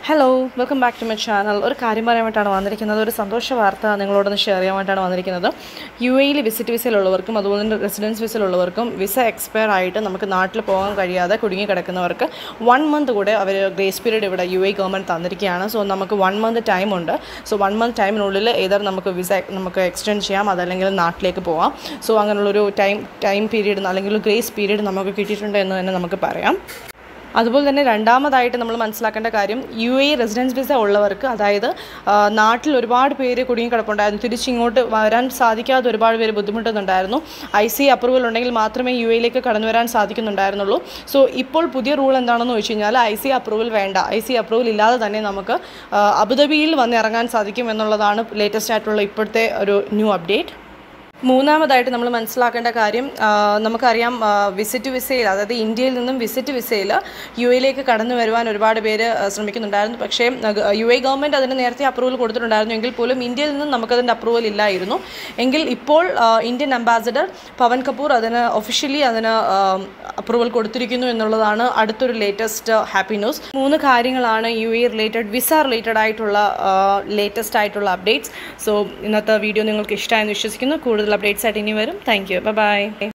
Hello welcome back to my channel. ഒരു കാര്യം പറയാനായിട്ടാണ് വന്നിരിക്കുന്നത്. ഒരു സന്തോഷ വാർത്ത നിങ്ങളോടൊന്ന് ഷെയർ ചെയ്യാനായിട്ടാണ് വന്നിരിക്കുന്നത്. UAE വിസിറ്റ് വിസയിലുള്ളവർക്കും അതുപോലെ തന്നെ റെസിഡൻസ് വിസയിലുള്ളവർക്കും വിസ എക്സ്പയർ ആയിട്ട് നമുക്ക് നാട്ടിൽ പോകാൻ കഴിയാതെ കുടുങ്ങി കിടക്കുന്നവർക്ക് 1 മന്ത് കൂടെ അവർ ഗ്രേസ് പീരീഡ് ഇവിടെ UAE ഗവൺമെൻറ് തന്നിരിക്കുകയാണ്. സോ നമുക്ക് 1 മന്ത് ടൈമുണ്ട്. സോ 1 മന്ത് ടൈമിനുള്ളിൽ ഏതർ നമുക്ക് വിസ നമുക്ക് എക്സ്റ്റെൻഡ് ചെയ്യാം, അതല്ലെങ്കിൽ നാട്ടിലേക്ക് പോകാം. സോ അങ്ങനെയുള്ളൊരു ടൈം പീരീഡ് അല്ലെങ്കിൽ ഗ്രേസ് പീരീഡ് നമുക്ക് കിട്ടിയിട്ടുണ്ട് എന്ന് തന്നെ നമുക്ക് പറയാം. അതുപോലെ തന്നെ രണ്ടാമതായിട്ട് നമ്മൾ മനസ്സിലാക്കേണ്ട കാര്യം, UAE റെസിഡൻസ് വിസ ഉള്ളവർക്ക്, അതായത് നാട്ടിൽ ഒരുപാട് പേര് കുടുങ്ങി കിടപ്പുണ്ടായിരുന്നു, തിരിച്ചിങ്ങോട്ട് വരാൻ സാധിക്കാതെ ഒരുപാട് പേര് ബുദ്ധിമുട്ടുന്നുണ്ടായിരുന്നു. IC അപ്രൂവൽ ഉണ്ടെങ്കിൽ മാത്രമേ UAEയിലേക്ക് കടന്നു വരാൻ സാധിക്കുന്നുണ്ടായിരുന്നുള്ളൂ. സോ ഇപ്പോൾ പുതിയ റൂൾ എന്താണെന്ന് വെച്ച് കഴിഞ്ഞാൽ IC അപ്രൂവൽ വേണ്ട, IC അപ്രൂവൽ ഇല്ലാതെ തന്നെ നമുക്ക് അബുദാബിയിൽ വന്ന് ഇറങ്ങാൻ സാധിക്കും എന്നുള്ളതാണ് ലേറ്റസ്റ്റ് ആയിട്ടുള്ള ഇപ്പോഴത്തെ ഒരു ന്യൂ അപ്ഡേറ്റ്. മൂന്നാമതായിട്ട് നമ്മൾ മനസ്സിലാക്കേണ്ട കാര്യം, നമുക്കറിയാം വിസിറ്റ് വിസയിൽ, അതായത് ഇന്ത്യയിൽ നിന്നും വിസിറ്റ് വിസയിൽ UAEയിലേക്ക് കടന്നു വരുവാൻ ഒരുപാട് പേര് ശ്രമിക്കുന്നുണ്ടായിരുന്നു. പക്ഷേ UAE ഗവൺമെൻറ് അതിന് നേരത്തെ അപ്രൂവൽ കൊടുത്തിട്ടുണ്ടായിരുന്നു. എങ്കിൽ പോലും ഇന്ത്യയിൽ നിന്നും നമുക്കതിൻ്റെ അപ്രൂവൽ ഇല്ലായിരുന്നു. എങ്കിൽ ഇപ്പോൾ Indian ambassador Pavan Kapoor officially അതിന് അപ്രൂവൽ കൊടുത്തിരിക്കുന്നു എന്നുള്ളതാണ് അടുത്തൊരു ലേറ്റസ്റ്റ് ഹാപ്പി ന്യൂസ്. 3 കാര്യങ്ങളാണ് UAE റിലേറ്റഡ്, വിസ റിലേറ്റഡ് ആയിട്ടുള്ള ലേറ്റസ്റ്റ് ആയിട്ടുള്ള അപ്ഡേറ്റ്സ്. സോ ഇന്നത്തെ വീഡിയോ നിങ്ങൾക്ക് ഇഷ്ടമായെന്ന് വിശ്വസിക്കുന്നു. കൂടുതൽ അപ്ഡേറ്റ്സ് ആയിട്ട് ഇനി വരും. Thank you. ബൈ.